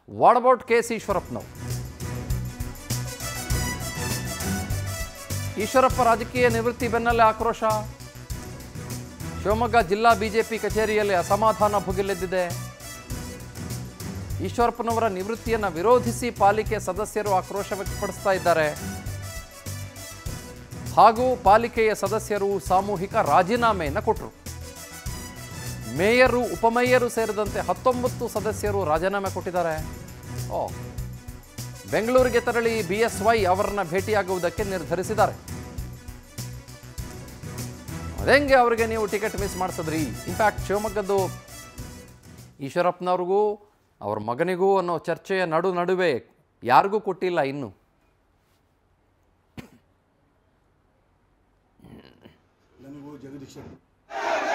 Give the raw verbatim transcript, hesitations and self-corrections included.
What about K S ಈಶ್ವರಪ್ಪನವರು? ಈಶ್ವರಪ್ಪ ರಾಜಕೀಯ ನಿವೃತ್ತಿ ಬೆನ್ನಲ್ಲೇ ಆಕ್ರೋಶ. ಶಿವಮೊಗ್ಗ ಜಿಲ್ಲಾ ಬಿಜೆಪಿ ಕಚೇರಿಯಲ್ಲಿ ಅಸಮಾಧಾನ ಭುಗಿಲೆದ್ದಿದೆ. ಈಶ್ವರಪ್ಪನವರ ನಿವೃತ್ತಿಯನ್ನು ವಿರೋಧಿಸಿ ಪಾಲಿಕೆ ಸದಸ್ಯರು ಆಕ್ರೋಶ ವ್ಯಕ್ತಪಡಿಸ್ತಾ ಇದ್ದಾರೆ. ಹಾಗೂ ಪಾಲಿಕೆಯ ಸದಸ್ಯರು ಸಾಮೂಹಿಕ ರಾಜೀನಾಮೆಯನ್ನು ಕೊಟ್ಟರು. ಮೇಯರು, ಉಪಮೇಯರು ಸೇರಿದಂತೆ ಹತ್ತೊಂಬತ್ತು ಸದಸ್ಯರು ರಾಜೀನಾಮೆ ಕೊಟ್ಟಿದ್ದಾರೆ. ಓ ಬೆಂಗಳೂರಿಗೆ ತೆರಳಿ ಬಿ ಎಸ್ ವೈ ಅವರನ್ನ ಭೇಟಿಯಾಗುವುದಕ್ಕೆ ನಿರ್ಧರಿಸಿದ್ದಾರೆ. ಅದೇಂಗೆ ಅವರಿಗೆ ನೀವು ಟಿಕೆಟ್ ಮಿಸ್ ಮಾಡಿಸಿದ್ರಿ? ಇನ್ಫ್ಯಾಕ್ಟ್ ಶಿವಮೊಗ್ಗದ್ದು ಈಶ್ವರಪ್ಪನವ್ರಿಗೂ ಅವ್ರ ಮಗನಿಗೂ ಅನ್ನೋ ಚರ್ಚೆಯ ನಡು ನಡುವೆ ಯಾರಿಗೂ ಕೊಟ್ಟಿಲ್ಲ ಇನ್ನು. ನನಗೂ ಜಗದೀಶ್